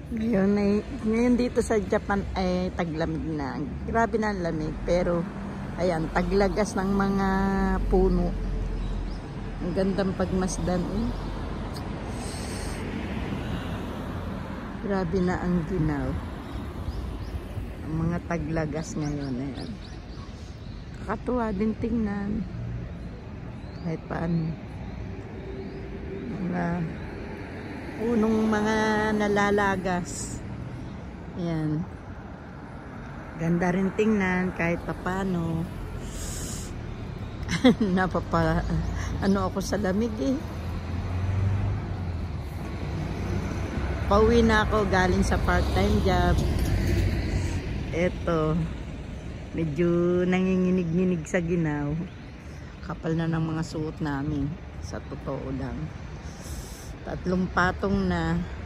Ngayon dito sa Japan ay taglamig na. Grabe na ang lamig. Pero, ayan, taglagas ng mga puno. Ang gandang pagmasdan. Grabe na ang ginaw. Ang mga taglagas ngayon. Ayan. Kakatuwa din tingnan. Kahit paano. Mga punong mga nalalagas. Ayan. Ganda rin tingnan kahit paano. Ano ako sa lamig eh. Pauwi na ako galing sa part-time job. Eto. Medyo nanginginig-nginig sa ginaw. Kapal na ng mga suot namin. Sa totoo lang. 3 patong na.